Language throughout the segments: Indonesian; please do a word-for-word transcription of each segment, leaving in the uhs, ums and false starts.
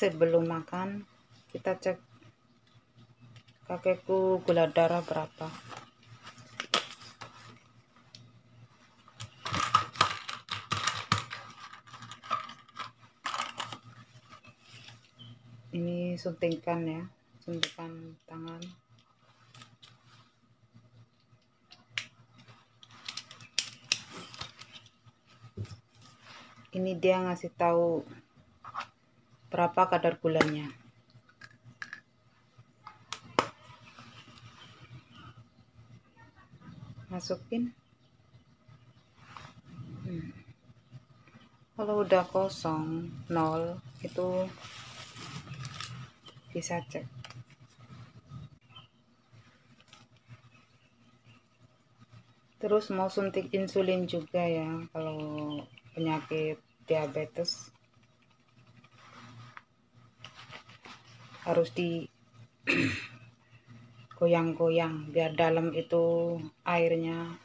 sebelum makan kita cek kakekku gula darah berapa. Ini suntikan ya, suntikan tangan. Ini dia ngasih tahu berapa kadar gulanya. Masukin. Hmm. Kalau udah kosong, nol, itu bisa cek. Terus mau suntik insulin juga ya, kalau penyakit diabetes harus di goyang-goyang biar dalam itu airnya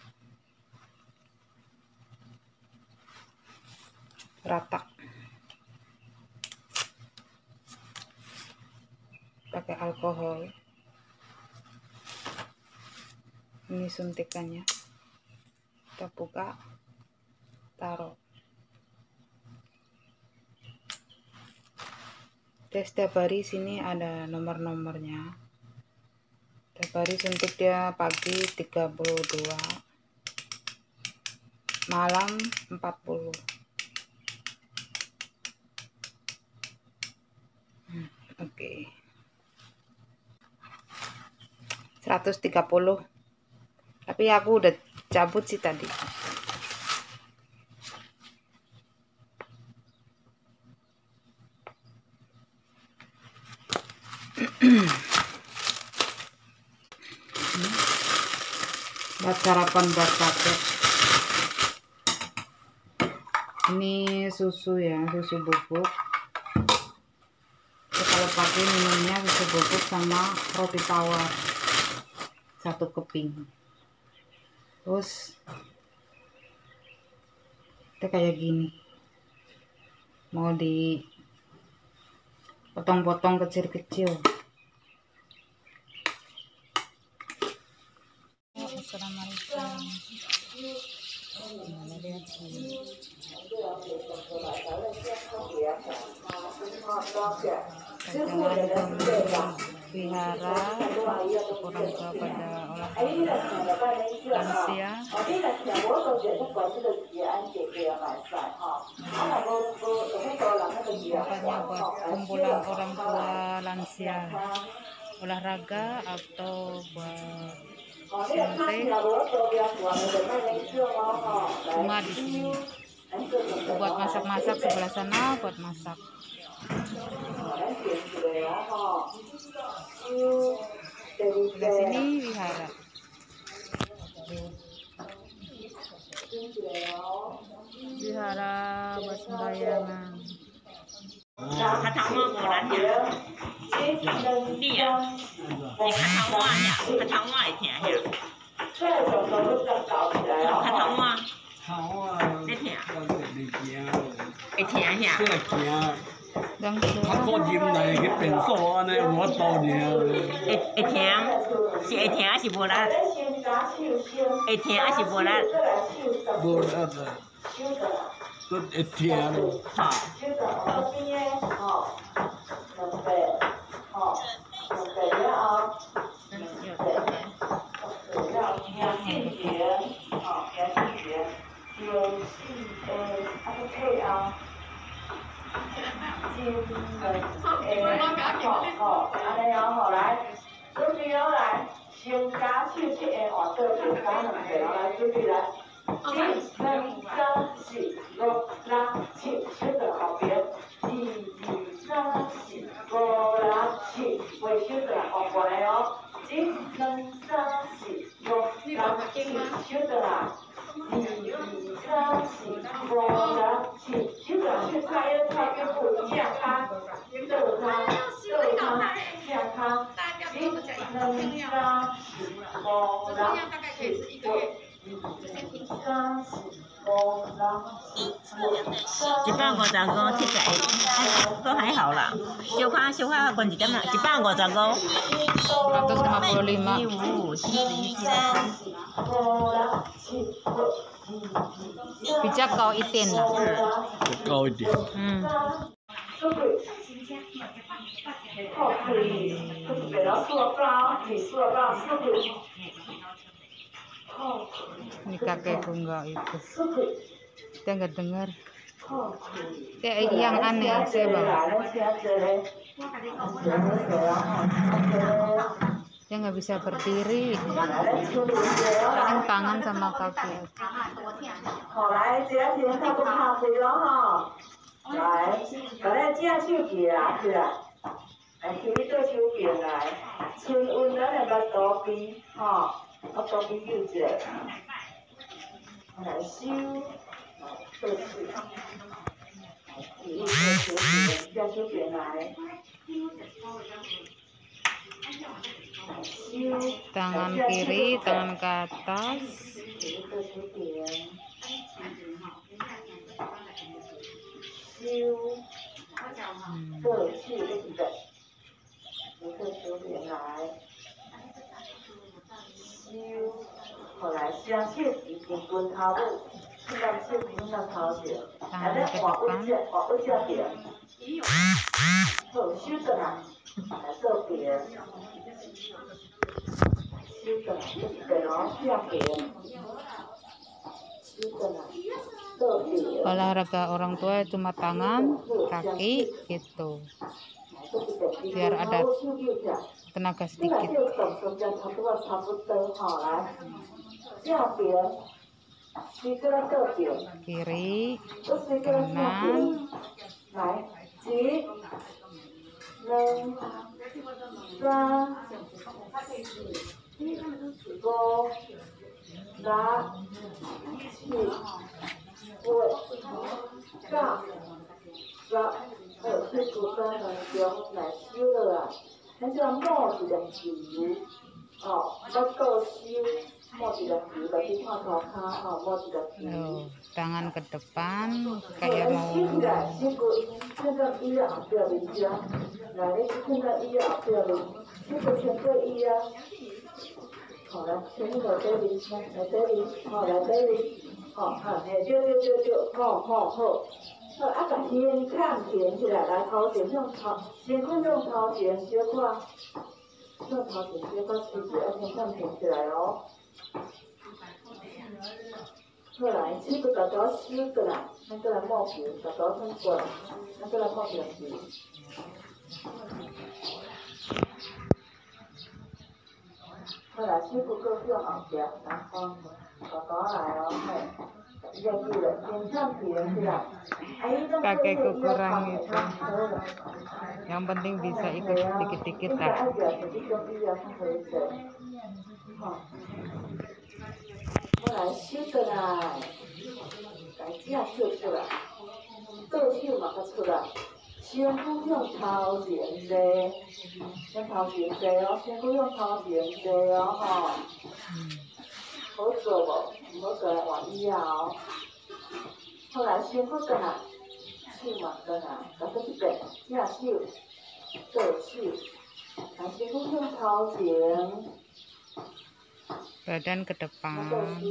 rata. Pakai alkohol. Ini suntikannya, kita buka, taruh. Tes setiap hari, sini ada nomor-nomornya. Setiap hari suntik dia pagi tiga puluh dua, malam empat puluh. hmm, oke okay. seratus tiga puluh, tapi aku udah cabut sih tadi. Buat sarapan buat kakek. Ini susu ya, susu bubuk. Jadi kalau pagi minumnya susu bubuk sama roti tawar satu keping. Terus kita kayak gini, mau dipotong-potong kecil-kecil. Assalamualaikum. Nah, lihat sini. Jalan ke wihara orang tua pada olahraga lansia. Makanya buat kumpulan orang tua lansia olahraga atau buat suntik cuma di sini. Buat masak-masak sebelah sana, buat masak. Di sini wihara. Wihara buat sembayangan. Kata Allah orangnya, dia, ni kata Allahnya, kata Allah itu ya, kata Allah, ni dia, itu ya, 他個驗嚟佢變數呢，我到年。 一一天是一天還是無力？一天還是無力？ 無力啊！都一天。 好。先加手七个换做先加两个，来准備來，一、二、三、四、五、六、七，手在後邊，一、二、三、四、五、六、七，為手在後邊哦，一、二、三、四、五、六、七，手在來，一、二、三、四、五、六、七，手在手叉腰叉腰部向他，倒他，倒他，向他。一、二、三、四、五、六、七、八、 三四五六七八。 一百五十五，七十，哎，都还好啦，小可小可关一点啦，一百五十五。 seratus lima puluh lima. 七五五，七十一，七三。 比较高一点的。 再高一点。 嗯。Ini kakekku enggak itu. Dia enggak dengar. Dia yang aneh sih bang. Dia nggak bisa berdiri. Paling tangan sama kaki. 好，来，这个天较不拍开咯吼。来，把咱正手举来，起来，来，起你对手边来，亲温咱两个肚皮，吼，我肚皮揪一下，来手，来对手，起你对手边，正手边来。 Tangan kiri, tangan ke atas. Olahraga orang tua cuma tangan, kaki gitu, biar ada tenaga sedikit. Kiri, kanan. Oh, tangan ke depan kayak mau 好，啊，把天看平起来，来头前用头，先看用头前小看，用头前小看，其实要先看平起来哦。好来，手个大刀收过来，咱过来摸皮，大刀伸过来，咱过来摸皮皮。好来，手个搁向后夹，然后大刀来哦，嘿。 kakekku kurang itu, yang penting bisa ikut dikit-dikit lah. Hmm. 好做无？唔好做来换以后。后来先不干啊，手嘛干啊，搞到一边，正手，左手，来先不向头前。 Badan ke depan.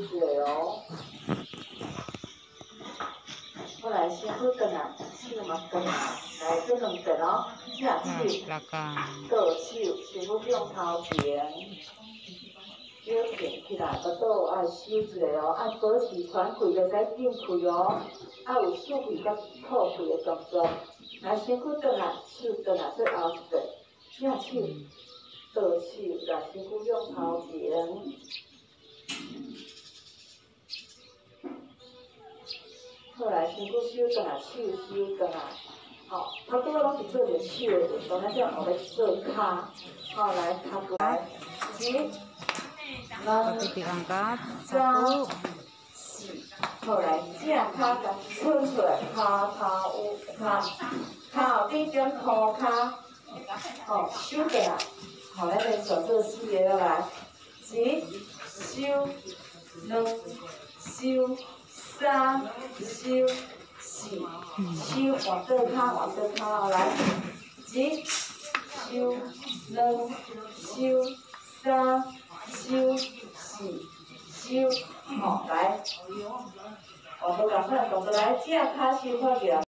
后来先不干啊，手嘛干啊，来这两边哦，正手，左手，先不向头前。 小平起来，个倒爱收一下哦，爱保持喘气，袂使紧气哦，爱有竖气甲吐气的动作。来，身躯转来，手转来，再后一遍，正手，倒手，来身躯向头前。好来，身躯收转来，手收转来，好，头拄仔拢是做着手的运动，咱再后来做骹，好来，骹过来，一。 Kaki diangkat, satu. 后来正脚甲伸出来，骹头有骹，骹后底点裤骹，吼收过来，好，咱来做做四个来，一收两收三收四收换倒骹换倒骹来一收两收三收四收吼来，哦，都共款，动作来，正骹收看起来。